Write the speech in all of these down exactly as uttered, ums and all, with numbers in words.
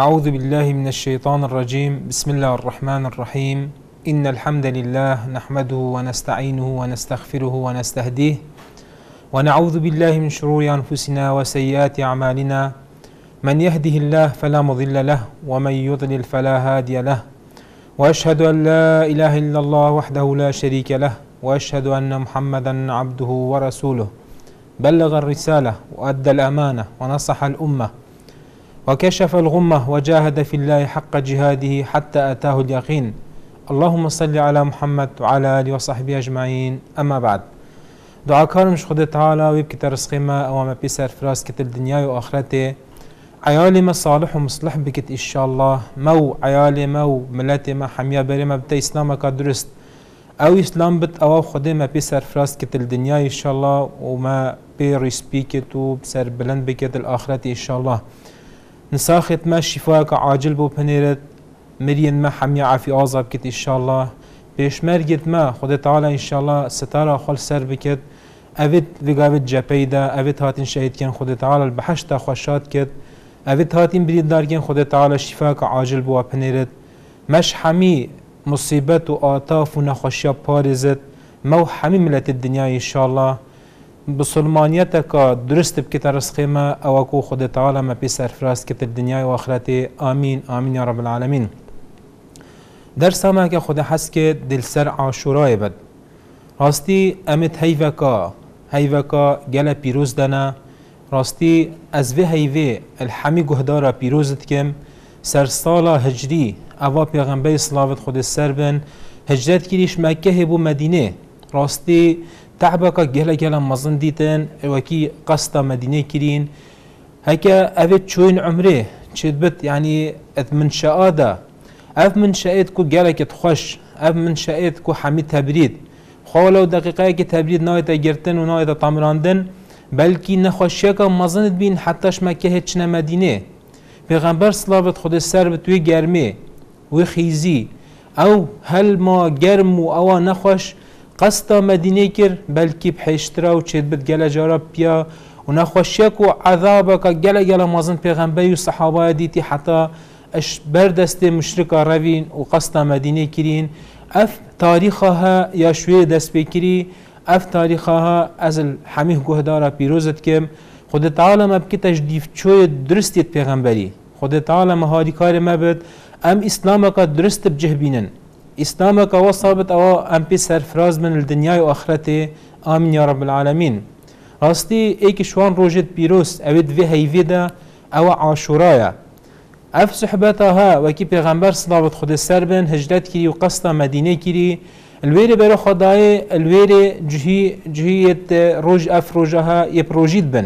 أعوذ بالله من الشيطان الرجيم. بسم الله الرحمن الرحيم. إن الحمد لله نحمده ونستعينه ونستغفره ونستهديه ونعوذ بالله من شرور أنفسنا وسيئات أعمالنا. من يهده الله فلا مضل له ومن يضلل فلا هادي له، وأشهد أن لا إله إلا الله وحده لا شريك له، وأشهد أن محمدا عبده ورسوله. بلغ الرسالة وأدى الأمانة ونصح الأمة وكشف الغمة وجاهد في الله حق جهاده حتى أتاه اليقين. اللهم صل على محمد وعلى آله وصحبه أجمعين. أما بعد، دعا كارمش خود تعالى ويبكي رزق ما أوام بيسر فراس كت الدنيا وآخرته. عيالي ما صالح ومصلح بكت إن شاء الله، مو عيالي مو ملاتي ما حمية بري ما بتا إسلامك درست أو إسلام بت أو خده ما بيسر فراس كت الدنيا إن شاء الله، وما بيريس بيكت وبسر بلند بكت الآخرة إن شاء الله. نساخت ما شفاك عاجل بو بنيرت مريم ما حمية عافي آزاب كت إن شاء الله. بيش مرجت ما خود تعالى إن شاء الله ستارة خل سر بكت أفت وقافت جابيدا أفت هاتين شهيد كان خود تعالى البحشتا خوشات كت أفت هاتين بريد دار كان خود تعالى شفاك عاجل بو بنيرت مش حمي مصيبت وآطاف ونخوشيا بارزت مو حمي ملت الدنيا إن شاء الله. بسلمانيتك درست بكت رزقما أوكو خود تعالى ما بيسر فراس كت الدنيا وآخرته. آمين آمين يا رب العالمين. درس ما که خود حس که دل سر عاشورای بد راستی امت هیوکا هیوکا گل پیروز دنا راستی از وی هیوی الحمی گهدارا پیروزت کم سر سالا هجری اوا پیغمبر صلوات خود سر بن هجرت کریش مکه بو مدینه. راستی تعبکا گل گل مزن دیتن وکی قصد مدینه کرین هکا اوید چوین عمره چید بت یعنی من شاده اف من شاید کو گلک خوش اف من شاید کو حمید تبرید خالو دقیقه که تبرید نایت گرتن و نایت تامراندن بلکی نخوشیه که مزند بین حتیش مکه هیچ مدینه. پیغمبر صلوات خود سر به توی گرمه و خیزی او هل ما گرم و او نخوش قصد مدینه کر بلکی بحشتره و چید بد گل جارب بیا و نخوشیه که عذابه که گل گل مزند پیغمبر و صحابه دیتی حتی اش بردست مشرک روین و قصد مدینه کرین. اف تاریخها یا شوی دست بکری اف تاریخها از الحمیه گهدارا پیروزت کم خود تعالی ما بکتش دیف چوی درستیت پیغمبری خود تعالی ما هاری کار ما بد ام اسلام کا درست بجه بینن اسلام کا وصابت او ام پی سرفراز من الدنیا و آخرته. آمین یا رب العالمین. راستی ایک شوان روجت پیروز اوید وی هیویدا او عاشورایا اف صحبتها وكي پیغمبر صلوات خود سر بن هجرت کری و قصد مدینه کری الویری برای خدای الویری جهی جهیت روج اف روجها یپروجید بن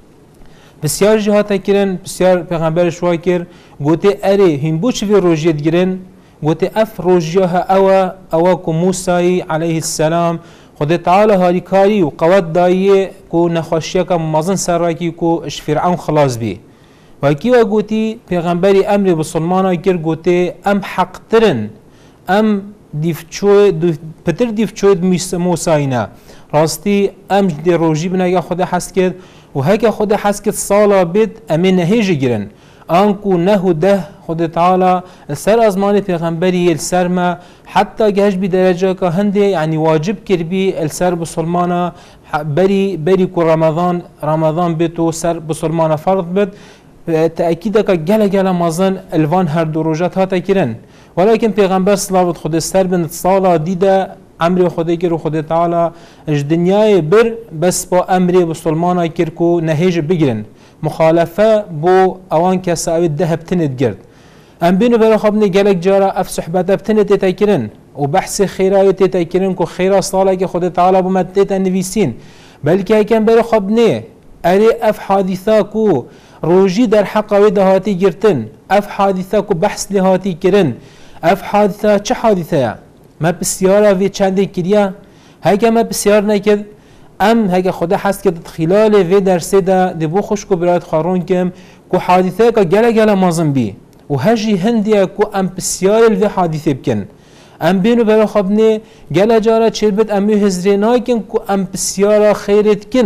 بسیار جهات کرن بسیار پیغمبر شوا کر گوته اره هم بوچ وی روجیت گرن گوته اف روجها اوا اوا کو موسی علیه السلام خود تعالی هاری کاری و قوت دایه کو نخوشیه که مزن سراکی کو اش فرعون خلاص بی وکی و گوتی پیغمبری امر بسلمانا کر گوتی ام حق ترن ام دیفچوی پتر دیفچوی موساینا راستی ام دی روژی بنا خود حس کرد و هک خود حس کرد سالا بید امی نهیج گرن آنکو نه ده خود تعالی سر ازمان پیغمبری السر ما حتی گهش بی درجه که هنده یعنی واجب کر بی السر بسلمانا بری بری کو رمضان رمضان بیتو سر بسلمانا فرض بید تأكيد که گله گله مازن الوان هر دو روجات هاتا کرن ولكن پیغمبر صلوات خود سر بن صالا دیده امر خود کر و خود تعالی اج دنیای بر بس با امر بسلمانا کر کو نهیج بگیرن مخالفه بو اوان کسا ده بتند گرد ام بینو برای خبنی گلک جارا اف صحبت بتند تیتا کرن و بحث خیرای تیتا کرن کو خیرا صالا که خود تعالی بومد تیتا نویسین بلکه اکن برای خبنی اری اف حادثه کو روجی در حق و دهاتی گرتن اف حادثه کو بحث لهاتی کرن اف حادثه چه حادثه ما بسیاره وی چنده کریا هکه ما بسیار نکد ام هکه خدا حس کد خلال وی درسه ده دبو خوش کو برایت خارون کم کو حادثه که گله گله مازم بی و هجی هندیه کو ام بسیار الوی حادثه بکن ام بینو برای خبنی گله جاره چربت امی هزرینای کن کو ام بسیاره خیرت کن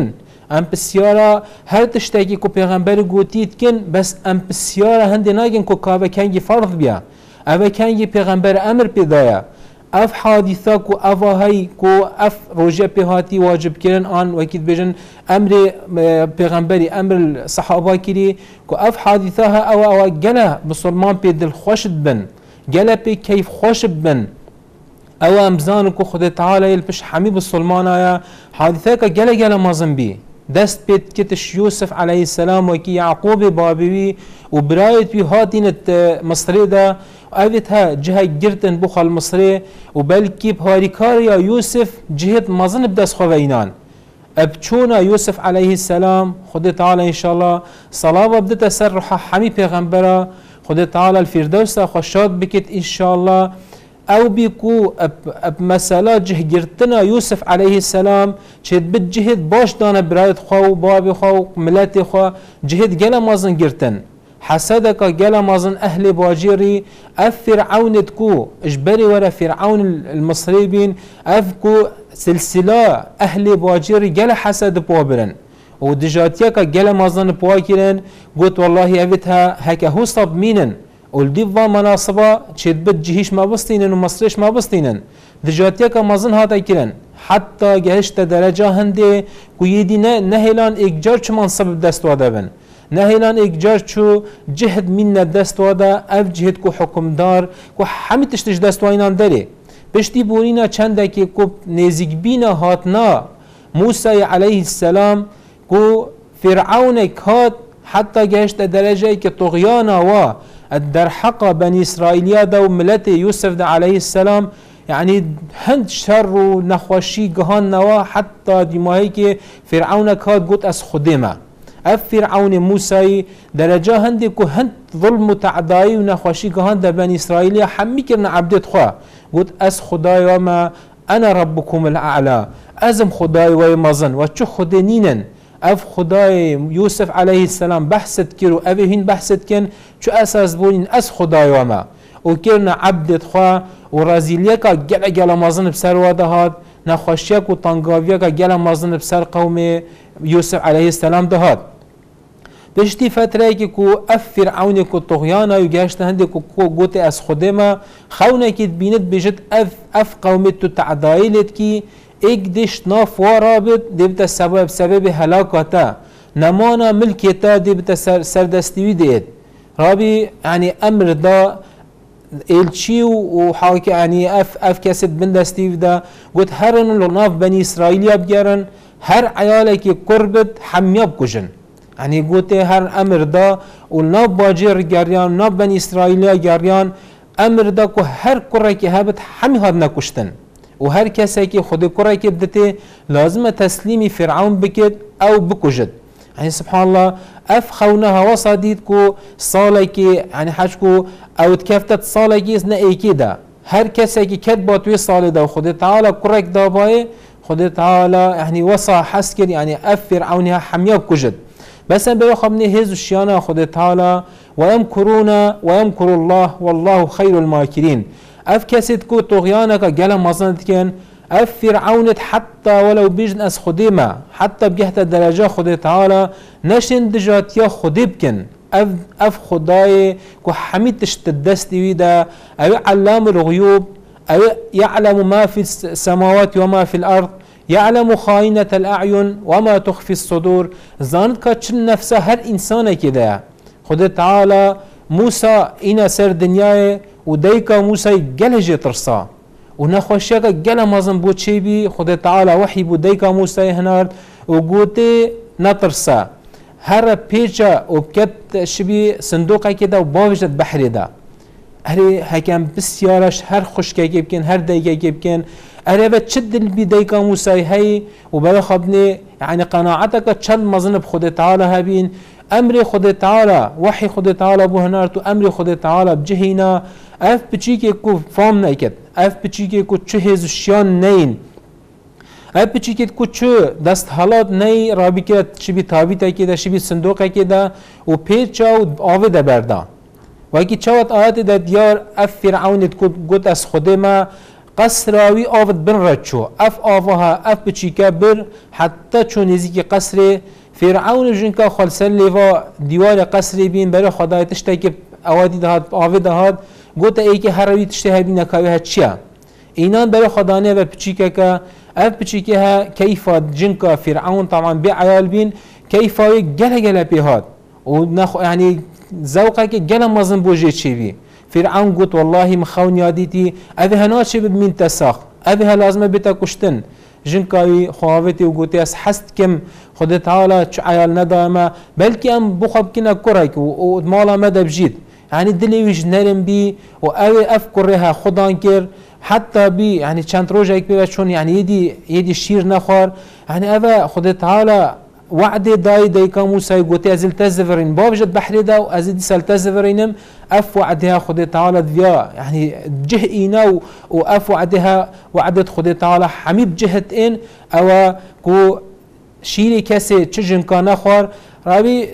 ام بسیارا هر تشتاکی کو پیغمبر گوتید کن بس ام بسیارا هندی ناگن کو کاوه کنگی فرض بیا اوه کنگی پیغمبر امر پیدایا اف حادثه کو اواهی کو اف روجه پیهاتی واجب کرن آن وکید بجن امر پیغمبری امر صحابه کری کو اف حادثه ها او او گله بسلمان پی دل خوشت بن گله پی کیف خوش بن او امزان کو خود تعالی البش حمی بسلمان آیا حادثه که گله گله مازن بی دست بيت كتش يوسف عليه السلام وكي يعقوب بابي وبرايت بي هاتين مصري دا اوتها جهه جرتن بخ المصري وبلكي بهاريكاريا يوسف جهه مازن بدس خوينان ابچونا يوسف عليه السلام خد تعالى ان شاء الله صلاه بدت سرح حمي پیغمبره خد تعالى الفردوس خوشاد بكت ان شاء الله او بيكو اب, اب مسألة جه جرتنا يوسف عليه السلام شد بجهد باش دانا برايد خو بابي خو ملاتي خو جهد جلا مازن جرتن حسدك جلا مازن اهل باجيري اف فرعون تكو اجبري ورا فرعون المصري بين افكو سلسلة اهل باجيري جلا حسد بوابرن ودجاتيك جلا مازن بواكرن قلت والله افتها هكا هو صب مينن والديفا مناصبة تشد بجهيش ما بستينن ومصريش ما بستينن دجاتيك مازن هاتا كرن حتى جهشت درجة هندي كويدي نهلان اكجار چو منصب دست وادا بن نهلان اكجار چو جهد من دست وادا اف جهد كو حكمدار كو حمي تشتش دست واينان داري بشتي بورينا چنده كي كو نزيق بينا هاتنا موسى عليه السلام كو فرعون هات حتى جهشت درجة كي طغيانا و در حق بني إسرائيل دا وملت يوسف دا عليه السلام يعني هند شر و نخوشي جهان نوا حتى دماهي كي فرعون كاد قلت أس خدمة اف فرعون موسى درجة هندي كو هند ظلم وتعداي ونخوشي جهان دا بني إسرائيل حمي كرنا عبدت خوا قلت أس خداي وما أنا ربكم الأعلى أزم خداي ويمازن وشو خدنينن اف خدای یوسف علیه السلام بحثت کرو اوه هین بحثت کن چو اساس بولین از خدای وما و کرنا عبدت خواه و رازیلیه که گل گل مازن بسر واده هاد نخوشیک و تنگاویه که گل مازن بسر قوم یوسف علیه السلام ده هاد بشتی فتره که کو اف فرعون کو طغیانا و گشت هنده کو گوته از خودما خونه که بینت بجد اف اف قومت تو تعدایلت کی ایک دشت ناف وارابط دیبتا سبب سبب هلاکاتا نمانا ملکیتا دیبتا سر سردستوی دید رابي يعني امر دا الشي وحاكي يعني اف اف كاسد بن دستيف دا قلت هرن لناف بني اسرائيل بجارن هر عيالك قربت حمياب كجن يعني قلت هر امر دا وناف باجر جاريان ناف بني اسرائيل جاريان امر دا كو هر قريك هابت حمي هاد نكشتن وهر كسي كي خود قريك بدته لازم تسليمي فرعون بكت او بكجد يعني سبحان الله اف خونها وصديد كو صالكي يعني حاجكو او تكفتت صالكي اسنا ايكي دا هر كسي كي كتبات وي صالي دا خود تعالى قريك دا باي خود تعالى يعني وصا حسكر يعني اف فرعونها حمياب كجد بس انا بيخ ابني هز الشيانة خود تعالى ويمكرون ويمكر الله والله خير الماكرين اف كسيد كو طغيانك جلا مازنت كان اف فرعون حتى ولو بيجن اس خديمه حتى بجهت درجه خد تعالى نشن دجات يا خديبكن اف اف خداي كو حميد تشتدست ويدا او علام الغيوب او يعلم ما في السماوات وما في الارض يعلم خائنة الاعين وما تخفي الصدور زانت كاتشن نفسه هر انسان كده خد تعالى موسى انا سر دنياي وديكا موسى جلجه ترصا ونخوشيك جل مازن بو تشيبي خد تعالى وحي بو ديكا موسى هنار وقوتي نطرسا هر بيجا وبكت شبي صندوق كده وباوجت بحري ده هري هكام بسيارش هر خشكه يبكن هر ديكا يبكن اري بتشد البي ديكا موسى هي وبلا خبني يعني قناعتك تشد مازن بخد تعالى هبين امر خد تعالى وحي خد تعالى بو هنارتو امر خد تعالى بجهينا اف بچيكي كو فام نايكت اف بچيكي كو چه هزشيان نين اف بچيكي كو چه دست حالات ني رابي كده شبي تابيتا كده شبي صندوق كده و پيچا و آوه ده بردا وكي چاوت آيات ده ديار اف فرعون تكو قد از خده ما قصراوی آفت بن رچو اف آفها اف بچیکا بر حتی چون نزیکی قصر فرعون جنکا خالصا لیوا دیوار قصری بین برای خدای تشتا که اوادی دهات آوه دهات گوتا ای که هروی تشتا بین نکاوی ها چیا اینان برای خدانه و بچیکا که اف بچیکا ها کیفا جنکا فرعون طبعا بی عیال بین کیفا گله گله پیهات و نخ يعني زوقك جل مازن بوجي تشيبي فرعون قلت والله مخون ياديتي أبي هناش من تساخ أبي لازم بيتا كشتن جنكاوي خوافتي وقلت أس حست كم خد تعالى عيال ندامة بلكي أم بخب كنا كرك ومالا مدى بجيد يعني دلي ويش نرم بي وأبي أفكرها خدان كر حتى بي يعني كانت روجا يكبر شون يعني يدي يدي الشير نخار يعني أبا خد تعالى وعد داي دايكا موسى يقولي أزل تزفرين بابجد بحري دا وأزل سال تزفرينم أف وعدها خد تعالى ديا يعني جه إينا وأف وعدها وعدت خد تعالى حميب جهة إن أو كو شيري كسي تشجن كان أخر رابي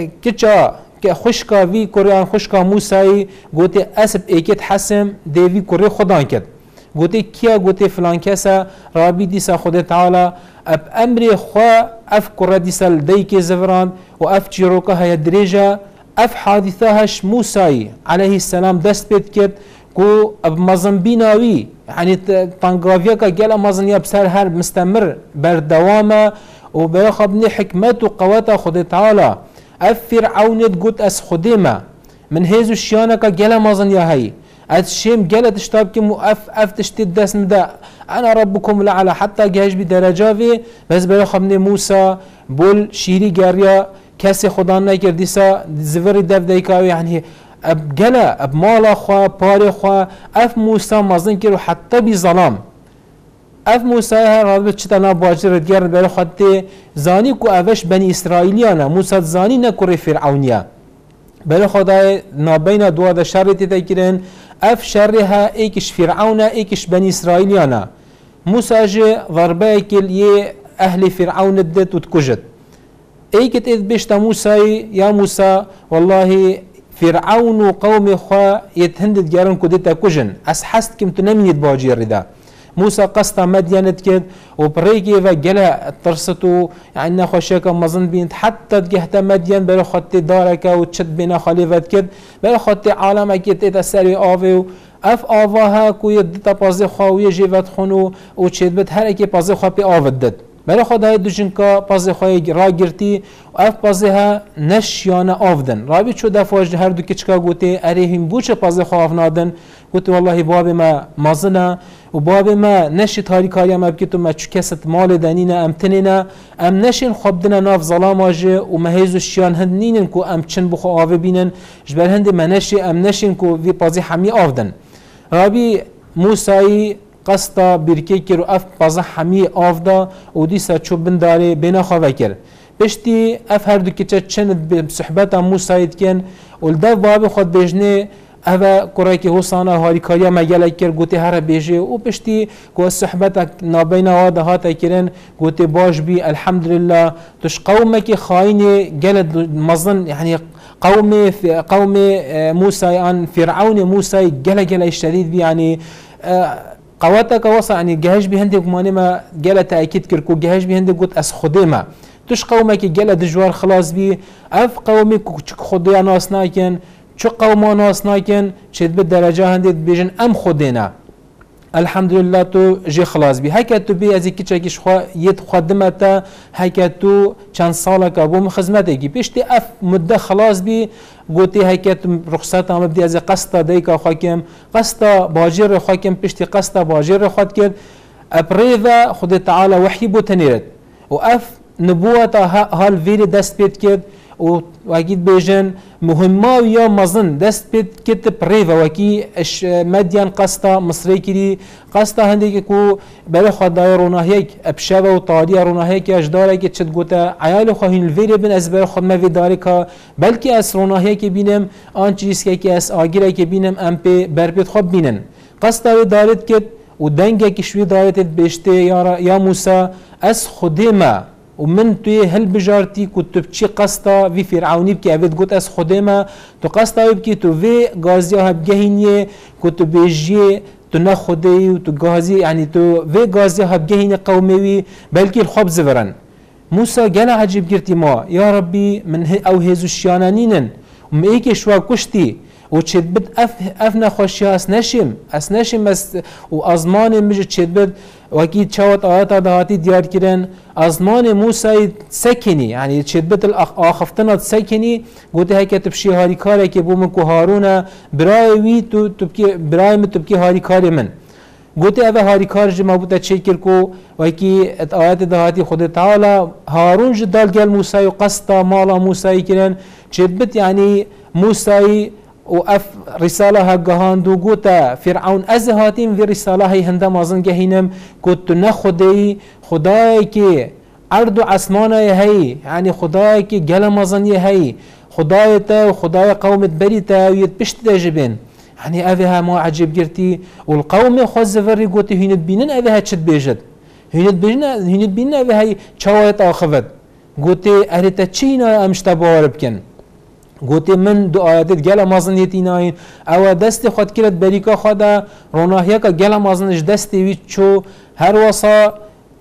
كتشا كخشكا في كوريان خشكا موسى قلت أسب إيكت حسم دي في كوري خدان كد قلت كيا قلت فلان كسا رابي ديسا خد تعالى اب امر خوا اف كره ديسال ديك زفران واف جيروكا هي دريجه اف حادثهش موسى عليه السلام دست بيت كد كو اب مازنبيناوي يعني طنقافيا كجلا مازنيا بسر هر مستمر بردوامه وبياخذني حكمته وقوته خد تعالى اف فرعون قلت اس خديمه من هيزو الشيانه كجلا مازنيا هي الشيم قالت اشتاب كم اف اف تشتد دسم ده انا ربكم لعلى حتى جهش بدرجه في بس بلا خبني موسى بول شيري جاريا كاسي خدان نكر ديسا زفر دف ديكاوي يعني اب جلا اب مالا خوا باري خوا اف موسى مازن كيرو حتى بظلام اف موسى رابط چتنا باجر ديار بلا خدتي زاني كو افش بني اسرائيليانا موسى زاني نكر فرعونيا بلا خدای نابین دو ده شر تذکرن اف شرها ایکش فرعون ایکش بنی اسرائیلیانا موسى جه ضربه کل یه اهل فرعون دت وتكجت ایکت اذ بشتا موسى يا موسى والله فرعون وقوم خوا يتهندد جارن كدتا كجن اس حست كم تنميت باجي ردا موسى قصتا مدينت كد وبريكي وجلا ترستو يعني خوشك مظن بنت حتى جهتا مدين بلا خط دارك وتشد بنا خليفت كد بلا خط عالم كد تسري اوفي اف اوفاها كو يدتا بازي خاويه جيفت خونو وتشد بت هر اكي بازي خا بي اوفدد بلا خدای دوجنکا بازی خوی را گرتی و اف بازی ها نشیانه آفدن رابی چو دفعه هر دو کچکا گوته اره هم بوچه بازی خواه آفنادن گوته والله باب ما مازنه و باب ما نشی تاری کاری هم ابکیتو ما چو کست مال دنینه امتنینه ام نشین خوابدنه ناف ظلام آجه و مهیزو شیان هند نینن که ام چن بخو آوه بینن جبر هند ما نشی ام نشین که وی بازی همی آفدن رابی موسایی قصدا برکی کرو اف بازه همی آفدا و دیسا چو بنداره بنا خواه کر پشتی اف هر دو کچه چند به صحبت موسایید کن و ده باب خود بجنه اوه کرای که حسانه هاری کاریا مگلک کر گوته هر بیجه و پشتی که صحبت نابین آده هاته کرن گوته باش بی الحمدلله توش قومه که خاین گلد مظن يعني قوم قوم موسى عن فرعون موسى جل جل شديد يعني قواتك وصل يعني جهاز بهندك ماني ما جل تأكيد كركو جهاز بهندك قلت أس خدمة توش قومك جل دجوار خلاص بي أف قومك خديا ناس ناكن شو قوم ناس ناكن شد بالدرجة هندك بيجن أم خدينا الحمد لله تو جي خلاص بي هكا تو بي ازي كيتشاكي شخوا يد خدمتا هكا تو چند سالك ابو خدمتك بيشتي اف مده خلاص بي قوتي هكا رخصت ام بدي ازي قسطه ديكا خاكم قسطه باجر خاكم بيشتي قسطه باجر خد كد ابريفا خد تعالى وحي بو تنيرت واف نبوه هال فيري دست بيت كد واكيد بيجن مهمه ويا مظن دست بيت كتب ريفا وكي اش مديان قسطه مصري كري قسطه هنديك كو بلا خداي روناهيك ابشابه وطاريه روناهيك اجدارك تشد غوتا عيال خوهين الفيري بن ازبر خد ما في دارك بلكي اس روناهيك بينم ان چيز كي اس اگيرك بينم ام بي بربت خد بينن قسطه دارت كد ودنگك شوي دارت بيشتي يا يا موسى اس خدمه ومن توی هل بجارتی کتب چی قصدا وی فرعونی بکی اوید گوت از خودما تو قصدا بکی تو وی گازیا هب گهینیه کتب بیجیه تو نخودی و تو گازی یعنی تو و گازی هبگهین قومی بلکه الخوب زورن موسى قال عجيب قرتي ما يا ربي من او هزو الشيانانين وم ايك شوا كشتي وتشد بد اف افنا خوشيا اسنشم اسنشم بس وازمان مج تشد بد واكيد شوت آيات دهاتي ديار كرن ازمان موسى سكني يعني تشد بد الاخفتنا سكني قلت هيك تبشي هاري كاري كي بو من كو هارون براي وي تو تبكي براي مت تبكي هاري كاري من قلت هذا هاري كارج ما بوتا تشكل كو وكي آيات دهاتي خد تعالى هارون جدال قال موسى قصتا مالا موسى كرن تشد يعني موسى وأف رسالة هجهاندو قوتا فرعون أزهاتين في رسالة هي هندما زن جهينم كنت نخدي خداي كي عرض عسمانة هي يعني خداي كي جل زن هي خداي تا وخداي قوم بريتا ويتبشت تجبين يعني أذها ما عجب جرتي والقوم خز فري قوتي هند بينن أذها تشد بيجد هند بينن هند بينن أذها شويت آخفت قوتي أريتا تشينا أمشتبار بكن قوتي من دو آيات جل مازن يتيناين او دست خود كرت بريكا خدا روناهيكا جل مازنش دستي ويتشو هر وصا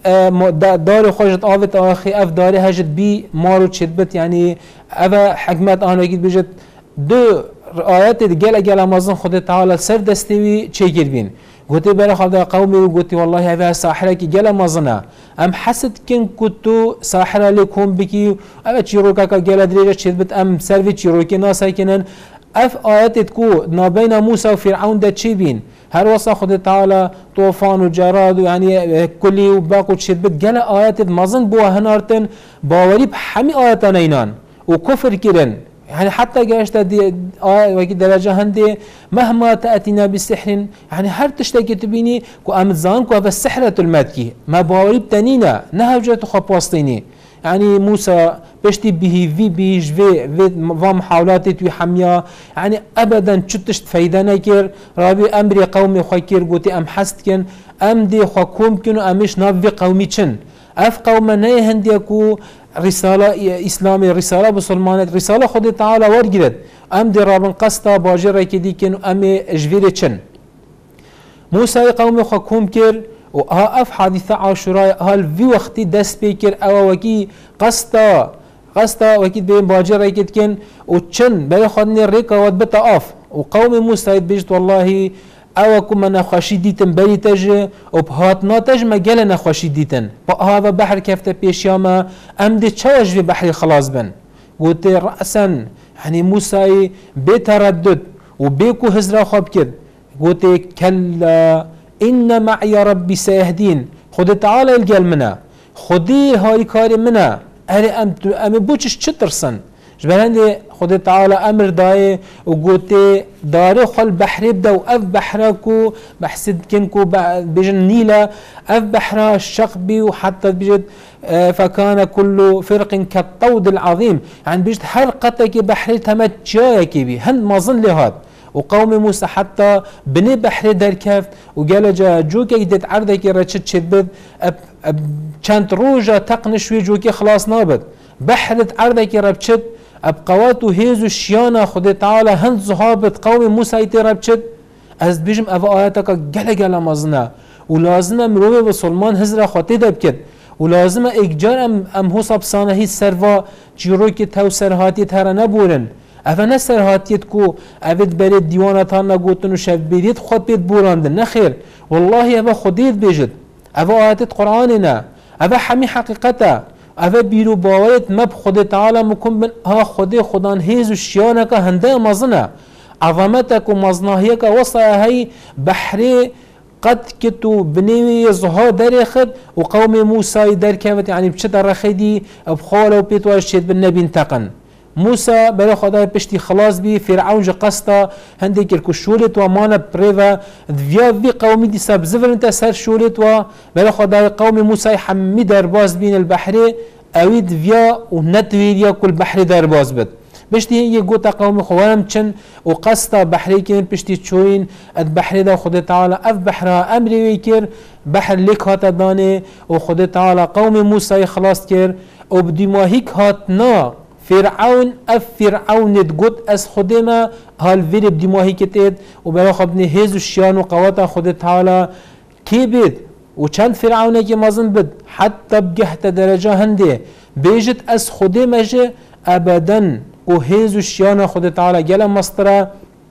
دار خوشت آوت آخي اف داري هجت بي مارو تشدبت يعني اف حكمت آنو اكيد بجت دو آيات جل جل مازن خود تعالى سر دستي وي چه بين قوتي برا خدا قومي وقوتي والله هذا ساحرة كي جل مازنا ام حسد كن كتو ساحرة لكم بكي اما چيروكا كا جل دريجة شدبت ام سروي چيروكي ناسا كنن اف آيات تكو نابين موسى وفرعون دا چي بين هر وصا خد تعالى طوفان وجراد يعني كلي وباقو شدبت جل آيات مازن بوا هنارتن باوري بحمي آيات نينان وكفر كرن يعني حتى جاشت دي آه وكي درجة هندي مهما تأتينا بالسحر يعني هر تشتكي تبيني كو أمزان كو هذا السحرة المادكي ما باوريب تانينا نهجة خباستيني يعني موسى بشتي به في بيج في في محاولاتي توي حميا يعني أبدا شتشت فايدة نكر رابي أمري قومي خاكير قوتي أم حستكن أم دي خاكوم كنو أمش نافي قومي چن أف قوم ناي هنديكو رسالة إسلامي رسالة بسلمانات رسالة خد تعالى ورجلد أم دي رابن قصتا باجر كدي كنو أم جفيري چن موسى قوم خاكوم كر وها أف حادثة عاشوراء هال في وقت دست بيكر أو وكي قصتا قصتا وكي بين باجر كد كن وچن بي خدني ريكا ودبتا أف وقوم موسى بيجت والله او كما نخوشي ديتن بري تج وبهاتنا تج مجال نخوشي ديتن هذا بحر كفته بيشياما ام دي تشوج في بحر خلاص بن قلت رأسا يعني موسى بتردد وبيكو هزرا خاب كد قلت كلا إن معي ربي سيهدين خد تعالى الجال منا خدي هاي كاري منا أري أم أم بوتش تشترسن جبران خد تعالى أمر داي وقلت داري خل بحر بدا وأف بحركو بحسد كنكو بجن نيلة أف بحرا الشقبي وحتى بجد فكان كل فرق كالطود العظيم يعني بجد هر قطك بحر تمت جايك بي هند ما ظن لهاد وقوم موسى حتى بني بحر دركف وقال جا جوكي دت عرضك رشد شدد أب أب كانت روجا تقنش وي جوكي خلاص نابد بحرت عرضك ربشد أبقوات هيزو الشيانة خد تعالى هند زهابت قوم موسى يتربشد از بيجم أفا آياتك جل جل مزنا ولازم مروي بسلمان هزرا خاطي دبكد ولازم إجار أم أم هو صبصانه هي سروا جيروكي تو سرهاتي ترى نبورن أفا نسرهاتي تكو أفد بريد ديوانا تانا قوتن وشاف بريد خد بيت بوراندن نخير والله أفا خديت بيجد أفا آيات قرآننا أفا حمي حقيقتا أفا بيرو باورت مب خد تعالى مكن من ها خدي خدان هيز وشيانك هنده مزنا عظمتك ومزناهيك وصا هي بحري قد كتو بنيوي زها درخد وقوم موسى در كانت يعني بشد رخدي بخاله وبيتواش شد بالنبي انتقن موسى بلا خدای پشتی خلاص بی فرعون جا قصتا هندی کرکو شولت و مانا پریوا دیا وی قومی دی سب زفر انت سر شولت و بلا خدای قوم موسى حمی در باز بین البحر اوید ویا و نتوید یا کل بحر در باز بد بشتی یه گوتا قوم خوانم چن و قصتا بحری کن پشتی چوین اد بحر دا خود تعالی اف بحرها امری وی کر بحر لیک هات دانه و خود تعالی قوم موسى خلاص کر و بدی ماهیک هات نا فرعون اف فرعون تقول از خود ما هال ویر بدی ماهی کتید و برای خبنی هیز و شیان و قوات خود تعالی کی بید و چند فرعونه که مازن بد حتی بگهت درجه هنده بیجت از خود مجه ابدا و هیز و شیان خود تعالی گل مستره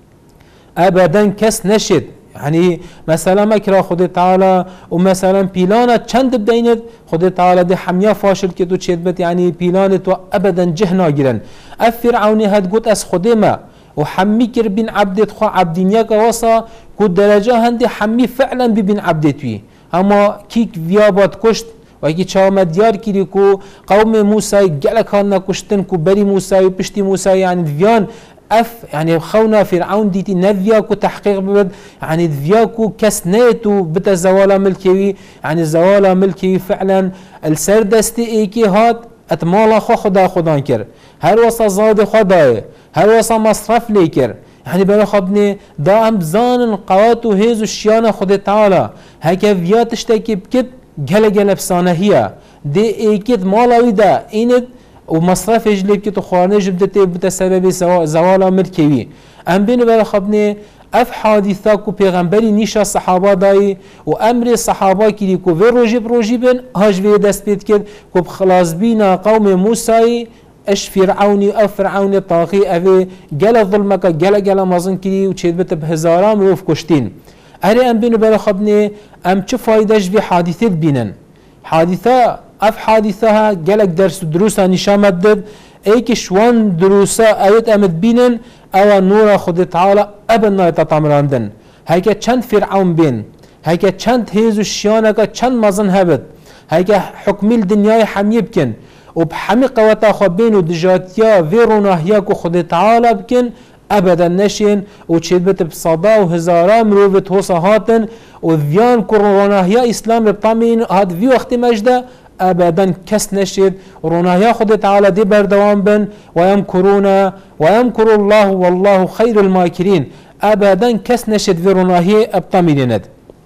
ابدا کس نشد. يعني مثلا مكرا خود تعالى ومثلا بيلانا چند بدينت خود تعالى ده حمية فاشل كتو تشيد بت يعني بيلانت وابدا جهنا جرن الفرعوني هاد قلت اس خود ما وحمي كر بين عبدت خو عبدينيك وصا قد درجة هندي حمي فعلا ببين عبدتوي اما كيك فيابات كشت وكي چاوما ديار كيري كو قوم موسى جلك هانا كشتن كو بري موسى وبشتي موسى يعني فيان اف يعني خونا فرعون ديتي نفياكو تحقيق ببد يعني فياكو كسنيتو بتا زوالا ملكي يعني زوالا ملكي فعلا السردستي ايكي هات اتمالا خو خدا خدان كر هر وصا زاد خداي هر وصا مصرف ليكر يعني بلا خبني دا هم بزان القوات هيز الشيانة خد تعالى هكا فيا تشتكي بكت جل جل بسانه هي دي ايكيت مالاوي دا ايند ومصرف يجلب كتو خوارنه جبدته بتسبب زوالا ملكي ام بين بلا خبني اف حادثه كو پیغمبري نيشا صحابه داي و امر صحابه كي كو في روجي بروجي بن هاج في دست بيت كد كو خلاص بينا قوم موسى اش فرعوني او فرعون طاغي اوي جل ظلمك جل جل مازن كي و تشيد بت بهزارا مروف كشتين اري ام بين بلا خبني ام چه فايده في حادثه بينن حادثه اف حادثه جلك درس دروسا نشان مدد ايك شوان دروسا ايت امد بينن او نور خود تعالى ابن تطمراندن هيك چند فرعون بين هيك چند هيز الشيانك چند مازن هبد هيك حكم الدنيا حمي بكن وبحمي قوتا خو بين ودجاتيا فيروناهيا كو خود تعالى بكن ابدا نشين وتشبت بصدا وهزارا مروفت هوسا هاتن وذيان كوروناهيا اسلام بطامين هاد في وقت مجده ابدا كس نشد روناهيا خود تعالى دي بردوام بن ويمكرون ويمكر الله والله خير الماكرين ابدا كس نشد في روناهيا ابطامينند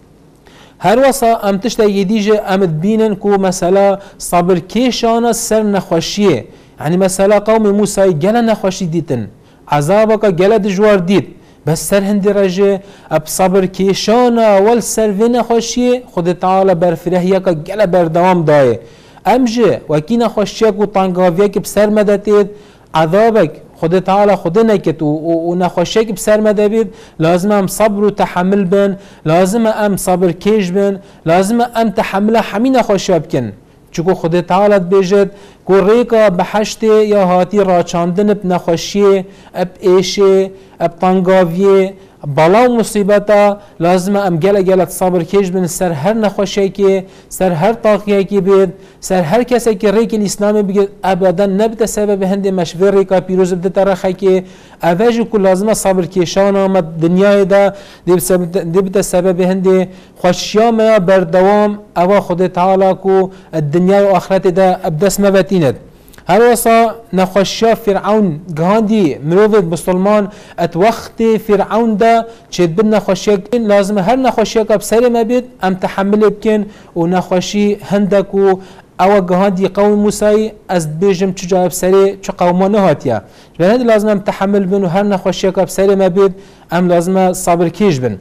هر وصا ام تشتا يديجه امد بينن كو مثلا صبر كيشانا سر نخوشيه يعني مثلا قوم موسى جل نخوشي ديتن عذابك جل دجوار ديت بس سر هندي رجه اب صبر كيشانا والسر في نخوشيه خود تعالى برفرهيك جل بردوام داي امجه وكي نخوشيك و طنقاويك بسر مدتيد عذابك خود تعالى خود نكت ونخوشيك بسر مدبيد لازم ام صبر وتحمل بن لازم ام صبر كيش بن لازم ام تحمل حمي نخوشي بكن چکو خود تعالی بجد کو ریکا بحشت یا هاتی راچاندن بنخوشی اب ایشه اب تنگاویه بلا و مصیبتا لازم ام گل گلت صبر کش بن سر هر نخوشی که سر هر طاقیه که بید سر هر کسی که ریک الاسلام بگید ابدا نبت سبب هنده مشور ریکا پیروز بده ترخی که اوجه که لازم صبر کشان آمد دنیای دا دبت سبب هنده خوشیام بردوام او خود تعالی که الدنیا و آخرت دا ابدس مبتیند هر وصا نخوشیا فرعون گهاندی مروفت مسلمان ات وقت فرعون دا چید بد نخوشیا کن لازم هر نخوشیا که بسر ما بید ام تحمل بکن و نخوشی هندک و او گهاندی قوم موسی از بیجم چجا بسری چو قومانه هاتیا جبه لازم ام تحمل بن و هر نخوشیا که بسر ما بید ام لازم صبر کیش بن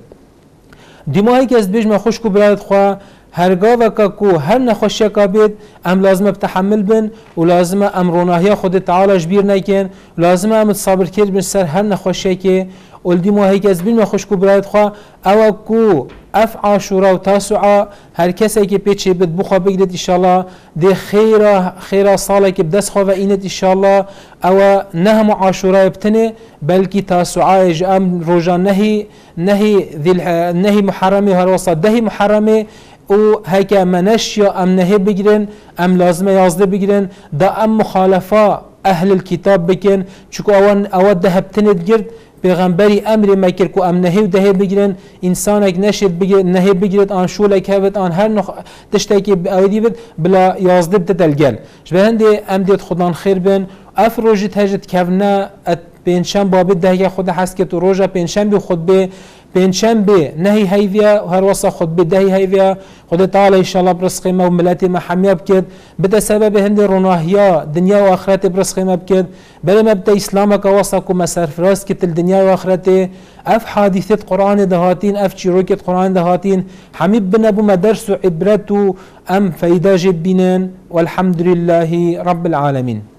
دیماهی که از بیجم خوش کو برایت خواه هرگاه که هر نخوشی که بید ام لازم بتحمل بن و لازم ام روناهی خود تعالی جبیر نکن لازم ام صبر کرد بن سر هر نخوشی که ولدی ماهی که از بین ما خوش کو برایت خواه او کو اف عاشورا و تاسوعا هر کسی که پیچه بید بخوا بگیرد انشاءالله ده خیره خیره ساله که بدست خواه و اینت انشاءالله او نه ما عاشورا بتنه بلکی تاسوعا ام روژا نهی نهی نهی محرمه هر وسط دهی محرمه و هکه منش یا ام نهی بگیرن ام لازمه یازده بگیرن دا ام مخالفه اهل الكتاب بکن چکو اوان اوان ده بتند گرد پیغمبری امر مکر کو ام نهی و ده بگیرن انسانک نشد بگیر نهی بگیرد آن شولک هبت آن هر نخ تشتکی آیدی بد بلا یازده بتدلگل شبه هنده ام دید خودان خیر بن اف روژی تهجد کفنه ات پنجشنبه بابی ده که خود حس که تو روژا پنجشنبه خود به پنجشنبه نهی هیویا و هر واسه خطبه دهی هیویا خدا تعالی انشالله برزق ما و ملت ما حمیاب کد بده سبب هند روناهیا دنیا و آخرت برزق ما بکد بله ما بده اسلام که واسه کم سرفراز کت الدنیا و آخرت اف حادثه قرآن دهاتین اف چیروکت قرآن دهاتین حمیب بنبو مدرس و عبرت و ام فیدا جب بینن والحمد لله رب العالمين.